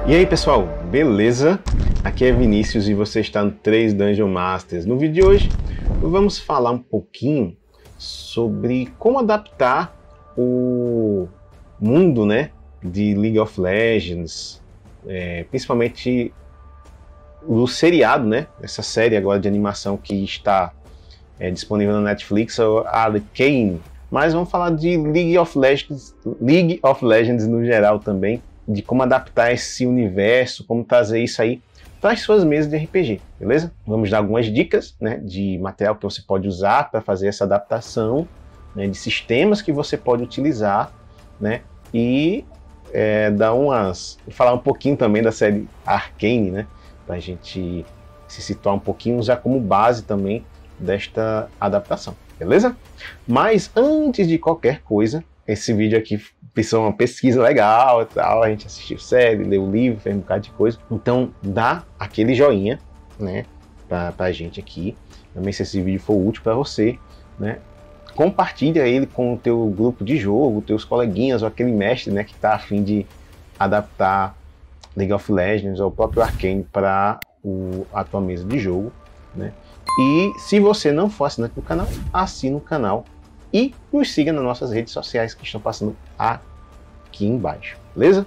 E aí pessoal, beleza? Aqui é Vinícius e você está no 3 Dungeon Masters. No vídeo de hoje vamos falar um pouquinho sobre como adaptar o mundo, né, de League of Legends, principalmente o seriado, né, essa série agora de animação que está disponível na Netflix, a Arcane. Mas vamos falar de League of Legends no geral também, de como adaptar esse universo, como trazer isso aí para as suas mesas de RPG, beleza? Vamos dar algumas dicas, né, de material que você pode usar para fazer essa adaptação, né, de sistemas que você pode utilizar, né, e falar um pouquinho também da série Arcane, né, para a gente se situar um pouquinho, usar como base também desta adaptação, beleza? Mas antes de qualquer coisa, esse vídeo aqui precisou uma pesquisa legal e tal, a gente assistiu série, leu livro, fez um bocado de coisa. Então dá aquele joinha, né, pra gente aqui. Também se esse vídeo for útil para você, né, compartilha ele com o teu grupo de jogo, teus coleguinhas ou aquele mestre, né, que tá a fim de adaptar League of Legends ou o próprio Arcane para a tua mesa de jogo, né? E se você não for assinante do canal, assina o canal e nos siga nas nossas redes sociais que estão passando aqui embaixo, beleza?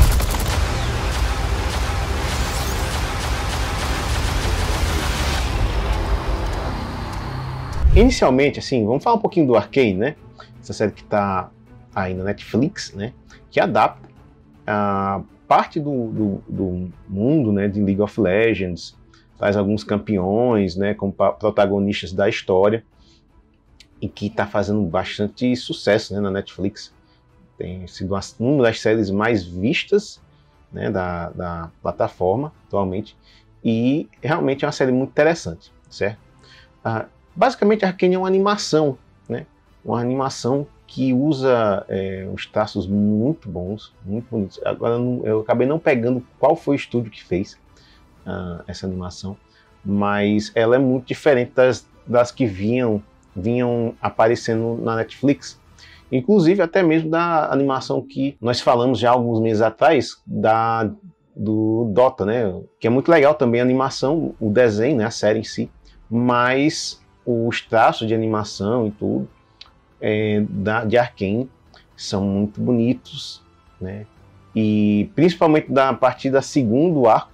Inicialmente, assim, vamos falar um pouquinho do Arcane, né? Essa série que está aí na Netflix, né? Que adapta a parte do mundo, né, de League of Legends, traz alguns campeões, né, como protagonistas da história, e que está fazendo bastante sucesso, né, na Netflix. Tem sido uma das séries mais vistas, né, da plataforma atualmente, e realmente é uma série muito interessante, certo? Basicamente, a Arcane é uma animação, né, uma animação que usa uns traços muito bons, muito bonitos. Agora eu acabei não pegando qual foi o estúdio que fez essa animação, mas ela é muito diferente das que vinham aparecendo na Netflix, inclusive até mesmo da animação que nós falamos já alguns meses atrás, do Dota, né? Que é muito legal também a animação, o desenho, né? A série em si, mas os traços de animação e tudo de Arcane são muito bonitos, né? E principalmente a partir da segunda,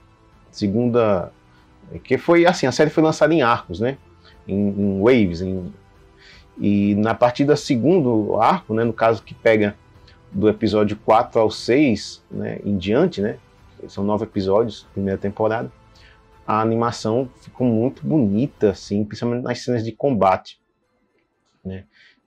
que foi assim, a série foi lançada em arcos, né? Em waves, e na partir do segundo arco, né, no caso que pega do episódio 4 ao 6, né, em diante, né, são 9 episódios, primeira temporada, a animação ficou muito bonita, assim, principalmente nas cenas de combate, né,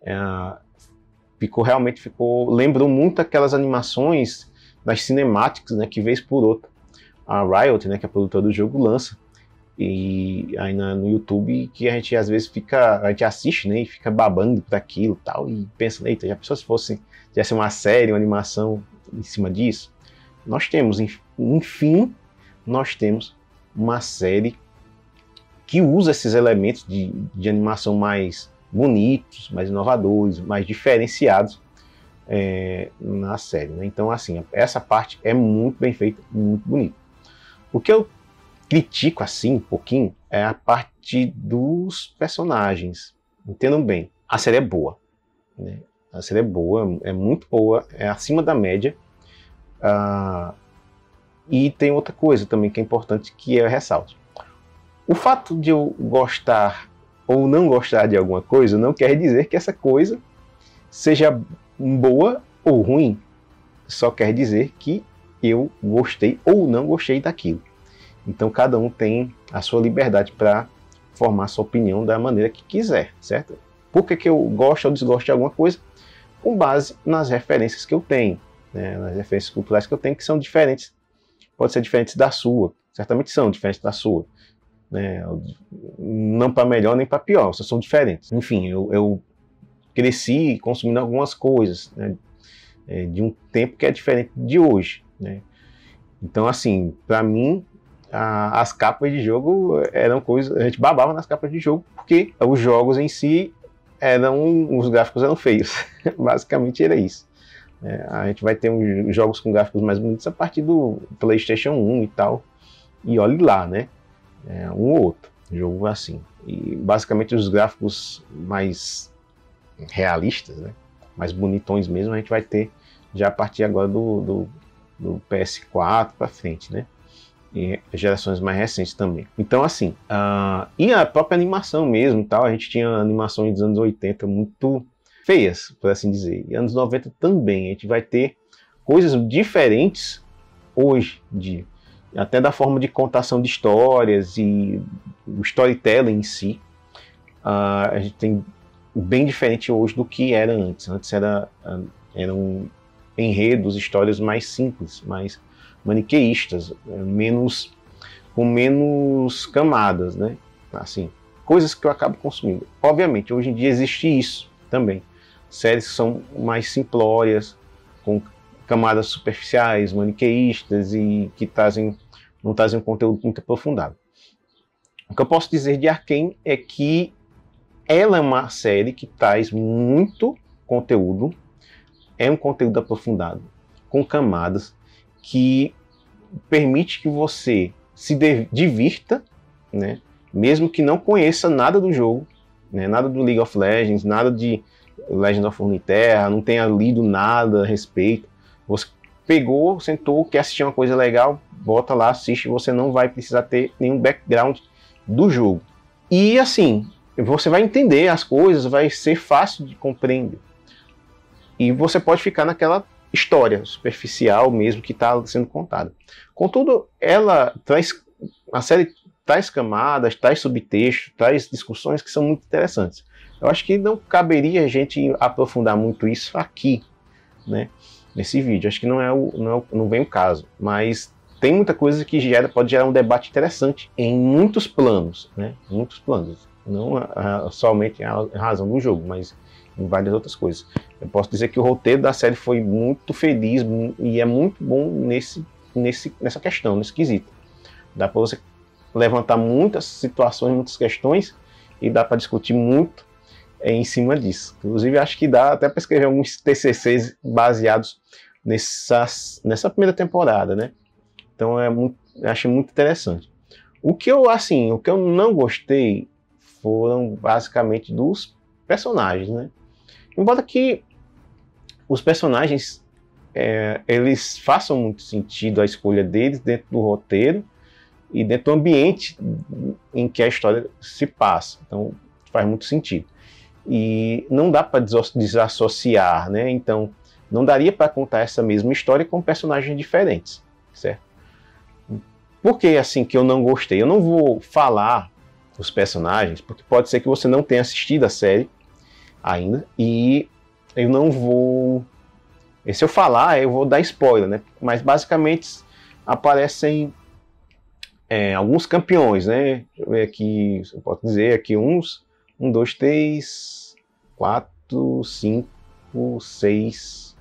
lembrou muito aquelas animações das cinemáticas, né, que vez por outra a Riot, né, que é a produtora do jogo, lança, e aí no YouTube, que a gente às vezes a gente assiste, né, e fica babando por aquilo e tal, e pensa, eita, já pensou se tivesse uma série, uma animação em cima disso? Nós temos, enfim, nós temos uma série que usa esses elementos de animação mais bonitos, mais inovadores, mais diferenciados na série, né? Então, assim, essa parte é muito bem feita, muito bonita. O que eu critico assim um pouquinho é a parte dos personagens. Entendam bem, a série é boa, né? A série é boa, é muito boa, é acima da média. E tem outra coisa também que é importante, que eu ressalto. O fato de eu gostar ou não gostar de alguma coisa não quer dizer que essa coisa seja boa ou ruim. Só quer dizer que eu gostei ou não gostei daquilo. Então cada um tem a sua liberdade para formar sua opinião da maneira que quiser, certo? Por que eu gosto ou desgosto de alguma coisa? Com base nas referências que eu tenho, né? Nas referências culturais que eu tenho, que são diferentes, pode ser diferentes da sua, certamente são diferentes da sua, né? Não para melhor nem para pior, só são diferentes. Enfim, eu cresci consumindo algumas coisas, né, de um tempo que é diferente de hoje, né? Então, assim, para mim, as capas de jogo eram coisas, a gente babava nas capas de jogo porque os jogos em si os gráficos eram feios. Basicamente era isso. A gente vai ter uns jogos com gráficos mais bonitos a partir do PlayStation 1 e tal. E olhe lá, né? Um ou outro jogo assim. E basicamente os gráficos mais realistas, né? Mais bonitões mesmo, a gente vai ter já a partir agora do PS4 para frente, né? E gerações mais recentes também. Então, assim, e a própria animação mesmo, tal, a gente tinha animações dos anos 80 muito feias, por assim dizer, e anos 90 também. A gente vai ter coisas diferentes hoje, até da forma de contação de histórias e o storytelling em si. A gente tem bem diferente hoje do que era antes. Antes eram enredos, histórias mais simples, mais maniqueístas, com menos camadas, né? Assim, coisas que eu acabo consumindo. Obviamente, hoje em dia existe isso também. Séries que são mais simplórias, com camadas superficiais, maniqueístas e que não trazem um conteúdo muito aprofundado. O que eu posso dizer de Arcane é que ela é uma série que traz muito conteúdo, é um conteúdo aprofundado, com camadas, que permite que você se divirta, né? Mesmo que não conheça nada do jogo, né? Nada do League of Legends, nada de Legend of Runeterra, não tenha lido nada a respeito. Você pegou, sentou, quer assistir uma coisa legal, bota lá, assiste, você não vai precisar ter nenhum background do jogo. E assim, você vai entender as coisas, vai ser fácil de compreender. E você pode ficar naquela história superficial mesmo que está sendo contada. Contudo, a série traz camadas, traz subtexto, traz discussões que são muito interessantes. Eu acho que não caberia a gente aprofundar muito isso aqui, né, nesse vídeo. Acho que não vem o caso, mas tem muita coisa que pode gerar um debate interessante em muitos planos, né, muitos planos. Não somente a razão do jogo, mas em várias outras coisas. Eu posso dizer que o roteiro da série foi muito feliz e é muito bom nessa questão, nesse quesito. Dá para você levantar muitas situações, muitas questões e dá para discutir muito em cima disso. Inclusive, acho que dá até para escrever alguns TCCs baseados nessa primeira temporada, né? Então, acho muito interessante. O que eu não gostei foram basicamente dos personagens, né? Embora que os personagens eles façam muito sentido a escolha deles dentro do roteiro e dentro do ambiente em que a história se passa. Então faz muito sentido. E não dá para desassociar, né? Então não daria para contar essa mesma história com personagens diferentes, certo? Por que assim que eu não gostei? Eu não vou falar os personagens, porque pode ser que você não tenha assistido a série ainda, e eu não vou... Se eu falar, eu vou dar spoiler, né? Mas basicamente aparecem alguns campeões, né? Deixa eu ver aqui, eu posso dizer aqui um, dois, três, quatro, cinco, seis...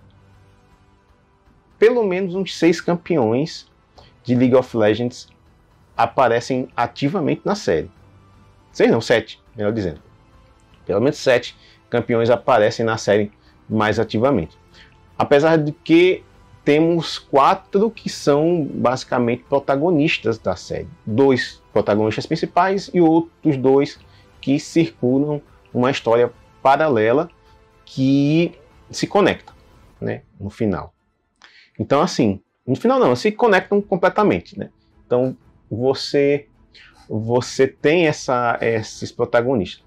Pelo menos uns 6 campeões de League of Legends aparecem ativamente na série. 6 não, 7, melhor dizendo. Pelo menos 7 campeões aparecem na série mais ativamente. Apesar de que temos 4 que são basicamente protagonistas da série. 2 protagonistas principais e outros 2 que circulam uma história paralela que se conecta, né, no final. Então, assim, no final não, se conectam completamente, né? Então, você tem esses protagonistas.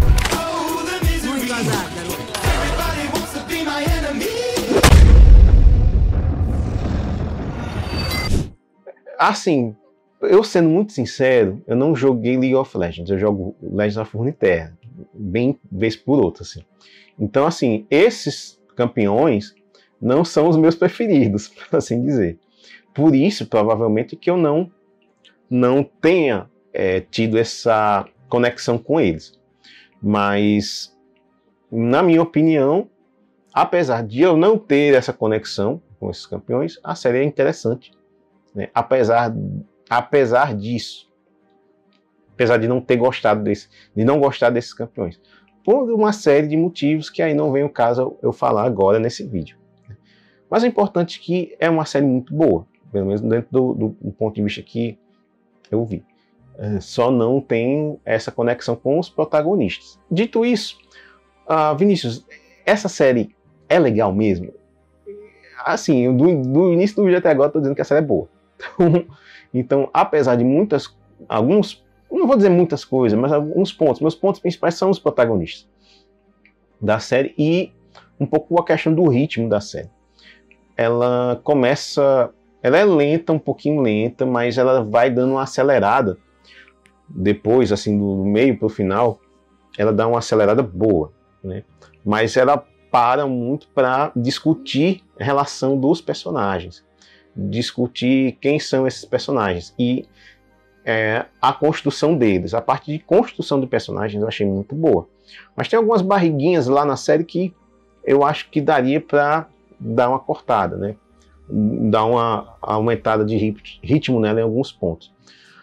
Assim, eu sendo muito sincero, eu não joguei League of Legends, eu jogo Legends of Runeterra, bem vez por outra, assim. Então, assim, esses campeões não são os meus preferidos, por assim dizer. Por isso, provavelmente, que eu não tenha tido essa conexão com eles. Mas, na minha opinião, apesar de eu não ter essa conexão com esses campeões, a série é interessante, né? Apesar disso, apesar de não ter gostado de não gostar desses campeões, por uma série de motivos que aí não vem o caso eu falar agora nesse vídeo. Mas é importante que é uma série muito boa, pelo menos dentro do ponto de vista que eu vi. Só não tem essa conexão com os protagonistas. Dito isso, Vinícius, essa série é legal mesmo? Assim, do início do vídeo até agora, eu tô dizendo que a série é boa. Então, apesar de alguns, não vou dizer muitas coisas, mas alguns pontos. Meus pontos principais são os protagonistas da série e um pouco a questão do ritmo da série. Ela é lenta, um pouquinho lenta, mas ela vai dando uma acelerada. Depois, assim, do meio para o final, ela dá uma acelerada boa, né? Mas ela para muito para discutir a relação dos personagens, discutir quem são esses personagens e a construção deles. A parte de construção de personagens eu achei muito boa. Mas tem algumas barriguinhas lá na série que eu acho que daria para dar uma cortada, né? Dar uma aumentada de ritmo nela em alguns pontos.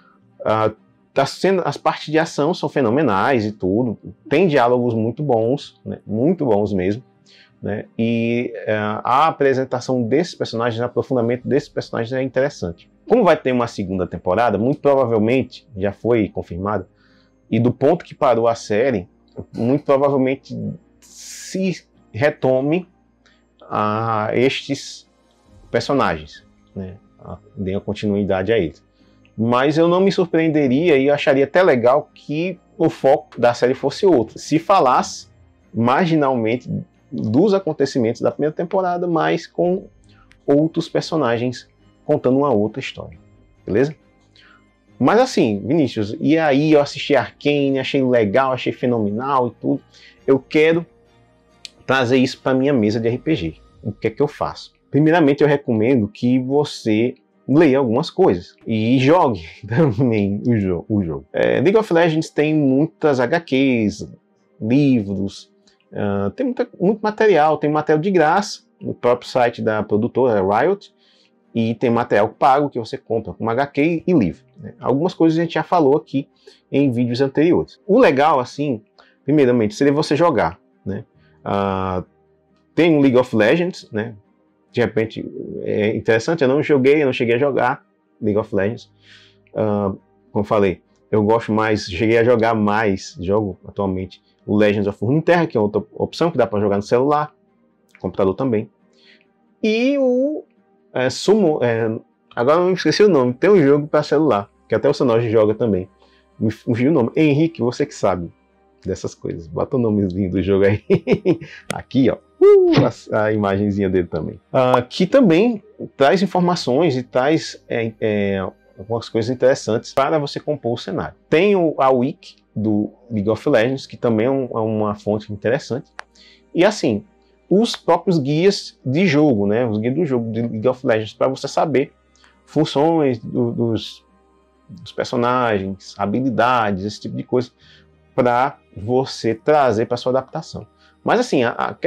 As partes de ação são fenomenais e tudo. Tem diálogos muito bons, né? Muito bons mesmo. Né? E a apresentação desses personagens, o aprofundamento desses personagens é interessante. Como vai ter uma segunda temporada, muito provavelmente, já foi confirmado, e do ponto que parou a série, muito provavelmente se retome a estes personagens, né? Dê a continuidade a eles. Mas eu não me surpreenderia e acharia até legal que o foco da série fosse outro. Se falasse marginalmente dos acontecimentos da primeira temporada, mas com outros personagens contando uma outra história. Beleza? Mas assim, Vinícius, e aí eu assisti Arcane, achei legal, achei fenomenal e tudo. Eu quero trazer isso para minha mesa de RPG. O que é que eu faço? Primeiramente, eu recomendo que você leia algumas coisas e jogue também o jogo. League of Legends tem muitas HQs, livros, tem muito material, tem material de graça no próprio site da produtora Riot e tem material pago que você compra com HQ e livro. Né? Algumas coisas a gente já falou aqui em vídeos anteriores. O legal, assim, primeiramente, seria você jogar. Né? Tem um League of Legends, né? De repente é interessante, eu não cheguei a jogar League of Legends. Como eu falei, cheguei a jogar mais, jogo atualmente o Legends of Runeterra, que é outra opção que dá para jogar no celular, computador também. E o agora eu não esqueci o nome, tem um jogo para celular, que até o Sonoji joga também. Me fugiu o nome. Henrique, você que sabe dessas coisas. Bota o nomezinho do jogo aí. Aqui, ó. A imagenzinha dele também. Que também traz informações e traz algumas coisas interessantes para você compor o cenário. Tem a Wiki do League of Legends, que também é uma fonte interessante. E assim, os próprios guias de jogo, né? Os guias do jogo de League of Legends, para você saber funções dos personagens, habilidades, esse tipo de coisa, para você trazer para sua adaptação. Mas assim,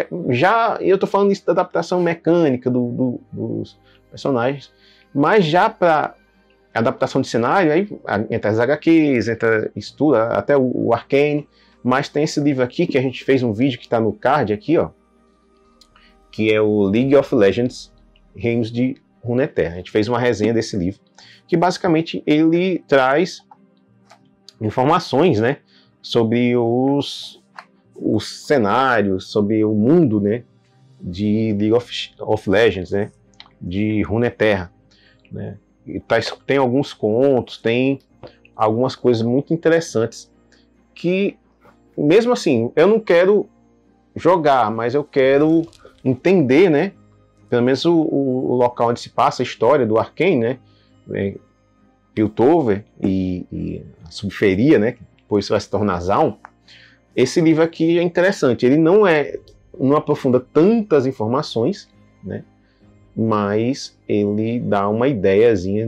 eu estou falando isso da adaptação mecânica dos personagens, mas já para adaptação de cenário, aí entra as HQs, entra isso tudo, até o Arcane, mas tem esse livro aqui que a gente fez um vídeo que está no card aqui, ó, que é o League of Legends Reinos de Runeterra. A gente fez uma resenha desse livro, que basicamente ele traz informações, né, sobre os cenários, sobre o mundo, né, de League of Legends, né, de Runeterra, né. Tem alguns contos, tem algumas coisas muito interessantes que, mesmo assim, eu não quero jogar, mas eu quero entender, né, pelo menos o local onde se passa a história do Arcane, né, Piltover e a Subferia, né, que depois vai se tornar Zaun. Esse livro aqui é interessante, ele não aprofunda tantas informações, né, mas ele dá uma ideiazinha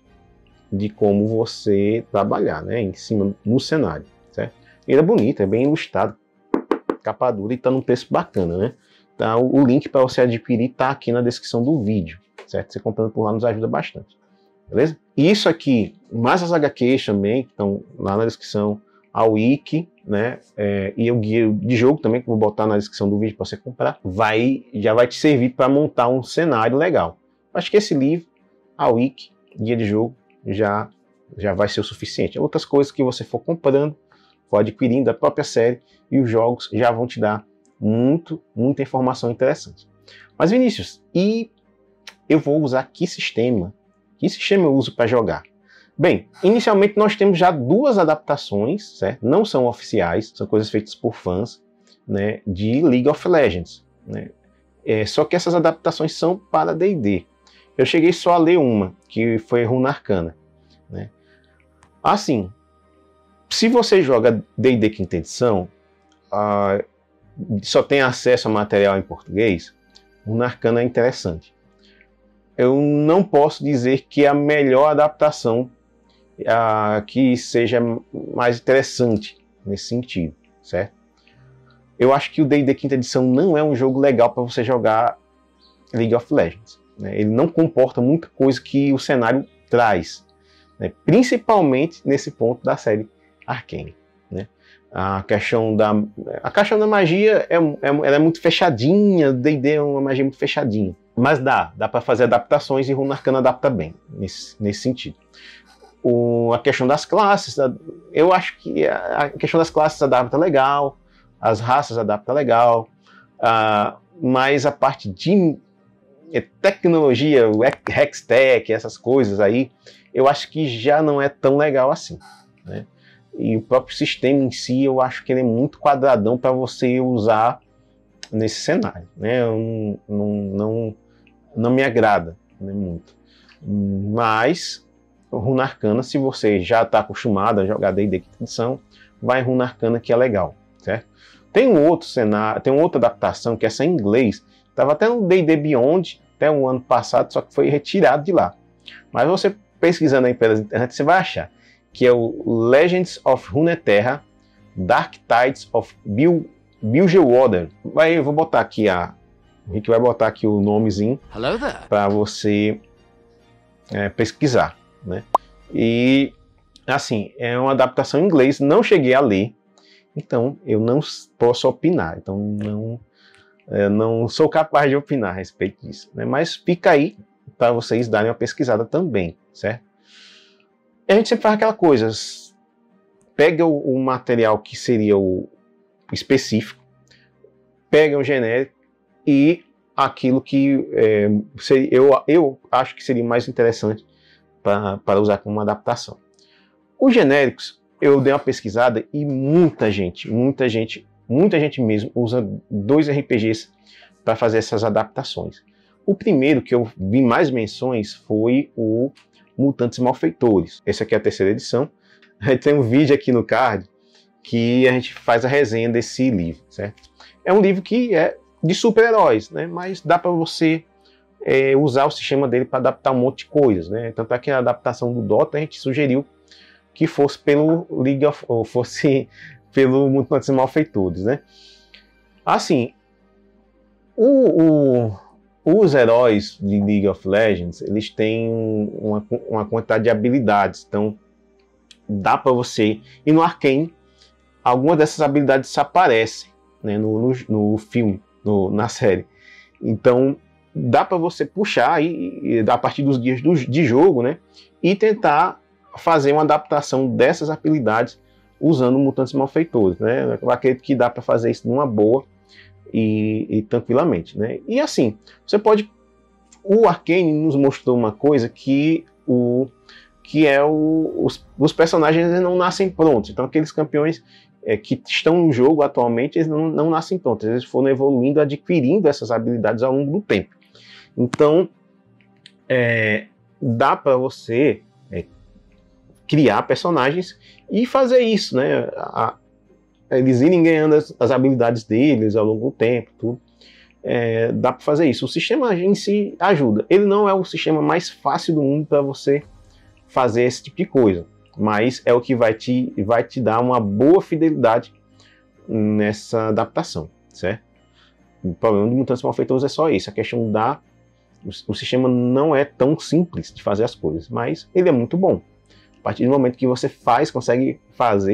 de como você trabalhar, né, em cima no cenário, certo? Ele é bonito, é bem ilustrado, capa dura e tá num preço bacana, né? Tá, o link para você adquirir tá aqui na descrição do vídeo, certo? Você comprando por lá nos ajuda bastante, beleza? E isso aqui, mais as HQs também, que estão lá na descrição, a wiki, né, e o guia de jogo também, que eu vou botar na descrição do vídeo para você comprar, já vai te servir para montar um cenário legal. Acho que esse livro, a wiki, guia de jogo, já vai ser o suficiente. Outras coisas que você for comprando, for adquirindo a própria série, e os jogos já vão te dar muita informação interessante. Mas Vinícius, e eu vou usar que sistema? Que sistema eu uso para jogar? Bem, inicialmente nós temos já 2 adaptações, certo? Não são oficiais, são coisas feitas por fãs, né, de League of Legends, né? Só que essas adaptações são para D&D. Eu cheguei só a ler uma, que foi Runa Arcana, né? Assim, se você joga D&D quinta edição, só tem acesso a material em português, Runa Arcana é interessante. Eu não posso dizer que é a melhor adaptação que seja mais interessante nesse sentido, certo? Eu acho que o D&D quinta edição não é um jogo legal para você jogar League of Legends, né? Ele não comporta muita coisa que o cenário traz, né? Principalmente nesse ponto da série Arcane, né? A questão da magia ela é muito fechadinha, o D&D é uma magia muito fechadinha. Mas dá para fazer adaptações, e Runa Arcana adapta bem nesse sentido. A questão das classes, eu acho que a questão das classes adapta legal, as raças adapta legal, mas a parte de tecnologia, o Hextech, essas coisas aí, eu acho que já não é tão legal assim, né? E o próprio sistema em si, eu acho que ele é muito quadradão para você usar nesse cenário, né? Não me agrada, né, muito. Mas Runa Arcana, se você já está acostumado a jogar D&D quinta edição, vai em Runa Arcana, que é legal, certo? Tem um outro cenário, tem outra adaptação que essa em inglês, estava até no D&D Beyond até o ano passado, só que foi retirado de lá. Mas você pesquisando aí pelas internet, você vai achar que é o Legends of Runeterra, Dark Tides of Bilgewater. Eu vou botar aqui o Rick vai botar aqui o nomezinho para você pesquisar, né? E assim, é uma adaptação em inglês, não cheguei a ler, então eu não posso opinar, então não sou capaz de opinar a respeito disso, né? Mas fica aí para vocês darem uma pesquisada também, certo? E a gente sempre faz aquela coisa, pega o material que seria o específico, pega o genérico e aquilo que eu acho que seria mais interessante para usar como uma adaptação. Os genéricos, eu dei uma pesquisada e muita gente mesmo usa 2 RPGs para fazer essas adaptações. O primeiro que eu vi mais menções foi o Mutantes Malfeitores. Essa aqui é a 3ª edição. Tem um vídeo aqui no card que a gente faz a resenha desse livro, certo? É um livro que é de super-heróis, né? Mas dá para você usar o sistema dele para adaptar um monte de coisas, né? Tanto é que a adaptação do Dota a gente sugeriu que fosse pelo pelo Mutantes Malfeitores, né? Assim, os heróis de League of Legends, eles têm uma quantidade de habilidades, então dá para você, e no Arcane, algumas dessas habilidades aparecem, né, no filme, na série, então dá para você puxar a partir dos guias de jogo, né, e tentar fazer uma adaptação dessas habilidades usando Mutantes Malfeitores, né? Eu acredito que dá para fazer isso numa boa e tranquilamente, né? E assim, você pode... O Arcane nos mostrou uma coisa que os personagens não nascem prontos. Então aqueles campeões que estão no jogo atualmente, eles não nascem prontos. Eles foram evoluindo, adquirindo essas habilidades ao longo do tempo. Então dá para você criar personagens e fazer isso, né? Eles irem ganhando as habilidades deles ao longo do tempo, tudo. Dá para fazer isso. O sistema em si ajuda. Ele não é o sistema mais fácil do mundo para você fazer esse tipo de coisa, mas é o que vai te dar uma boa fidelidade nessa adaptação, certo? O problema do Mutantes Malfeitores é só isso, a questão o sistema não é tão simples de fazer as coisas, mas ele é muito bom. A partir do momento que você consegue fazer,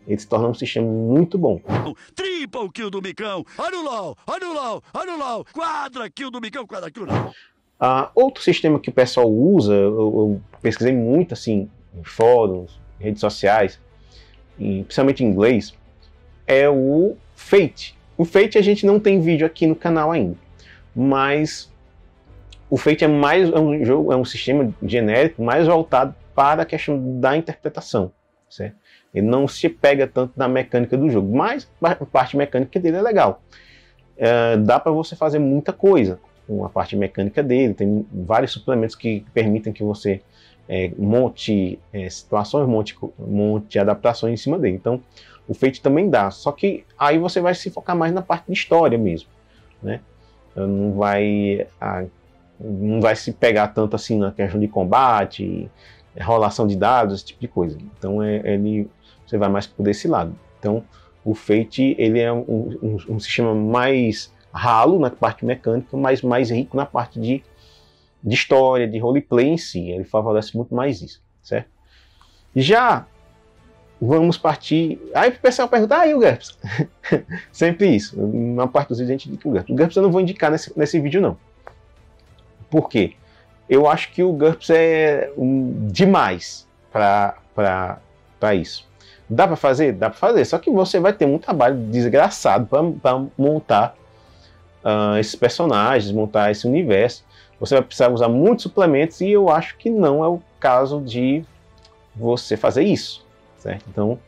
ele se torna um sistema muito bom. Triple kill do Micão, olha o LOL, olha o LOL, olha o LOL, quadra kill do Micão, quadra kill não. Outro sistema que o pessoal usa, eu pesquisei muito assim, em fóruns, redes sociais, e principalmente em inglês, é o Fate. O Fate a gente não tem vídeo aqui no canal ainda, mas o Fate é um sistema genérico mais voltado para a questão da interpretação, certo? Ele não se pega tanto na mecânica do jogo, mas a parte mecânica dele é legal. Dá para você fazer muita coisa com a parte mecânica dele, tem vários suplementos que permitem que você monte situações, monte adaptações em cima dele. Então, o Fate também dá, só que aí você vai se focar mais na parte de história mesmo, né? Não vai se pegar tanto assim na questão de combate, rolação de dados, esse tipo de coisa. Então você vai mais por esse lado. Então o Fate ele é um sistema mais ralo na parte mecânica, mas mais rico na parte de história, de roleplay em si. Ele favorece muito mais isso, certo? Já vamos partir... Aí o pessoal pergunta, e o GURPS? Sempre isso. Na parte dos vídeos a gente indica o GURPS. O GURPS eu não vou indicar nesse vídeo não. Por quê? Eu acho que o GURPS é demais para isso. Dá para fazer? Dá para fazer. Só que você vai ter um trabalho desgraçado para montar esses personagens, montar esse universo. Você vai precisar usar muitos suplementos e eu acho que não é o caso de você fazer isso, certo? Então,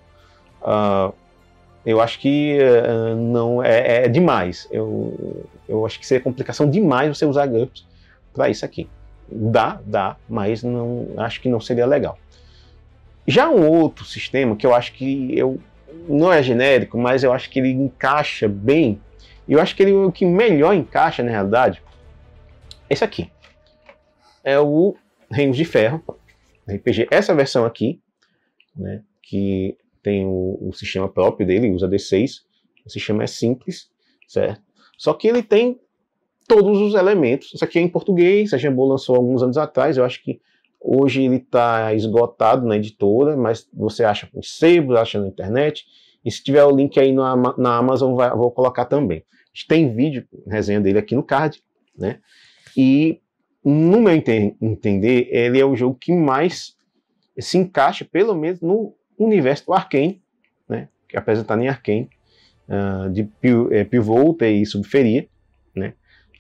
eu acho que não é demais. Eu acho que seria complicação demais você usar GURPS para isso aqui. Dá, mas não, acho que não seria legal. Já um outro sistema que eu acho que não é genérico, mas eu acho que ele encaixa bem, e eu acho que o que melhor encaixa na realidade, esse aqui. É o Reinos de Ferro, RPG. Essa versão aqui, né, que tem o sistema próprio dele, usa D6. O sistema é simples, certo? Só que ele tem todos os elementos. Isso aqui é em português, a Jambô lançou alguns anos atrás, eu acho que hoje ele está esgotado na editora, mas você acha com sebos, acha na internet, e se tiver o link aí na Amazon, vou colocar também. A gente tem vídeo, resenha dele aqui no card, né? E no meu entender, ele é o jogo que mais se encaixa, pelo menos no universo do Arcane, né? Que é apresentado em Arcane, de Pilvolta e Subferia, né?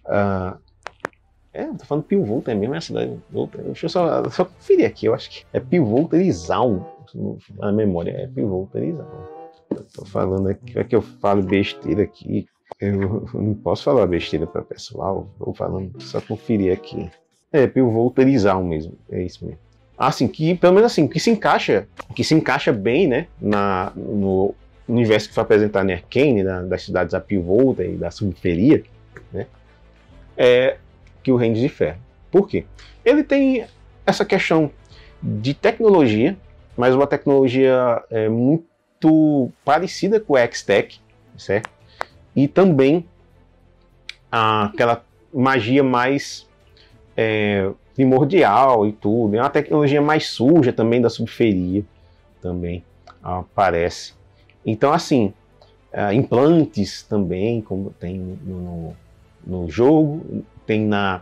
Eu tô falando Pilvolta, é mesmo a cidade. Deixa eu só conferir aqui, eu acho que é Pilvolta Erizal, na memória, é Pilvolta Erizal. Eu tô falando aqui, é que eu falo besteira aqui, eu não posso falar besteira para pessoal, vou falando, só conferir aqui. É Pilvolta Erizal mesmo, é isso mesmo. Assim, que pelo menos assim, que se encaixa bem, né, no universo que foi apresentado em Arcane, das cidades da Pilvolta e da Subferia, né, é que o Reinos de Ferro. Por quê? Ele tem essa questão de tecnologia, mas uma tecnologia muito parecida com o Hextech, certo? E também aquela magia mais primordial e tudo. É uma tecnologia mais suja também da Subferia, também aparece. Então, assim, implantes também, como tem no jogo, tem na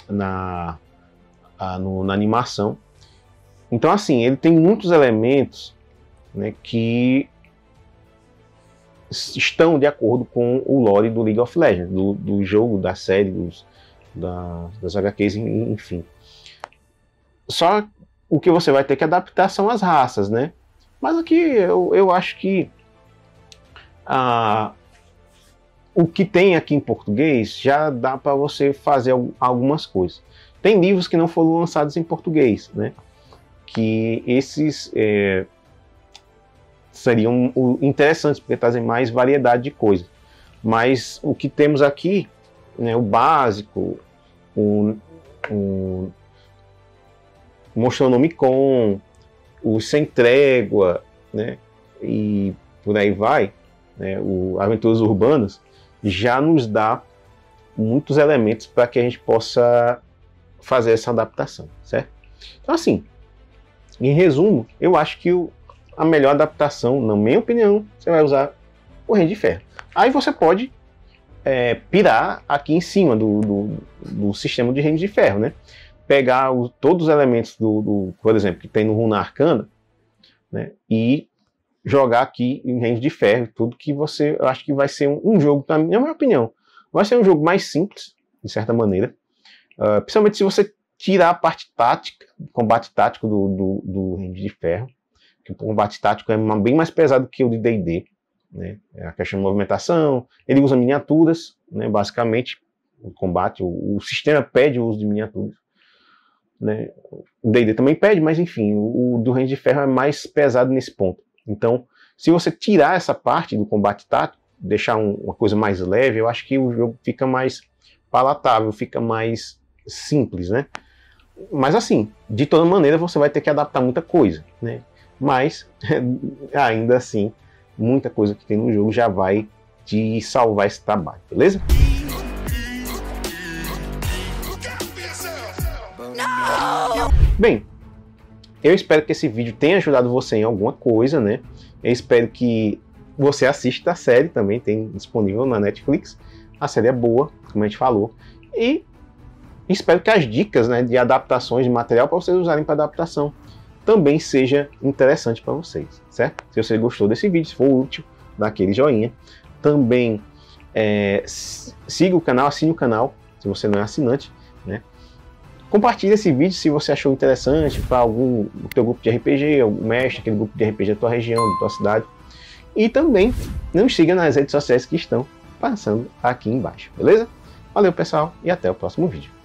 animação. Então, assim, ele tem muitos elementos, né, que estão de acordo com o lore do League of Legends, do jogo, da série, das HQs, enfim. Só o que você vai ter que adaptar são as raças, né? Mas aqui eu acho que o que tem aqui em português já dá para você fazer algumas coisas. Tem livros que não foram lançados em português, né? Que esses seriam interessantes, porque trazem mais variedade de coisas. Mas o que temos aqui, né, o básico, o Monstronômicon, o Sem Trégua, né, e por aí vai, né, o Aventuras Urbanas, já nos dá muitos elementos para que a gente possa fazer essa adaptação, certo? Então, assim, em resumo, eu acho que a melhor adaptação, na minha opinião, você vai usar o Reino de Ferro. Aí você pode pirar aqui em cima do sistema de Reino de Ferro, né? Pegar todos os elementos por exemplo, que tem no Runa Arcana, né? E jogar aqui em Reino de Ferro, tudo que eu acho que vai ser um jogo, na minha opinião, vai ser um jogo mais simples, de certa maneira, principalmente se você tirar a parte tática, combate tático do Reino de Ferro, que o combate tático é bem mais pesado que o de D&D, né? A questão de movimentação, ele usa miniaturas, né? Basicamente, o combate, o sistema pede o uso de miniaturas, né? O D&D também pede, mas enfim, o do Reino de Ferro é mais pesado nesse ponto. Então, se você tirar essa parte do combate tático, deixar uma coisa mais leve, eu acho que o jogo fica mais palatável, fica mais simples, né? Mas assim, de toda maneira você vai ter que adaptar muita coisa, né? Mas, ainda assim, muita coisa que tem no jogo já vai te salvar esse trabalho, beleza? Bem, eu espero que esse vídeo tenha ajudado você em alguma coisa, né? Eu espero que você assista a série, também tem disponível na Netflix. A série é boa, como a gente falou. E espero que as dicas, né, de adaptações de material para vocês usarem para adaptação também seja interessante para vocês, certo? Se você gostou desse vídeo, se for útil, dá aquele joinha. Também siga o canal, assine o canal, se você não é assinante, né? Compartilhe esse vídeo se você achou interessante para do teu grupo de RPG, algum mestre, aquele grupo de RPG da tua região, da tua cidade. E também nos siga nas redes sociais que estão passando aqui embaixo, beleza? Valeu, pessoal, e até o próximo vídeo.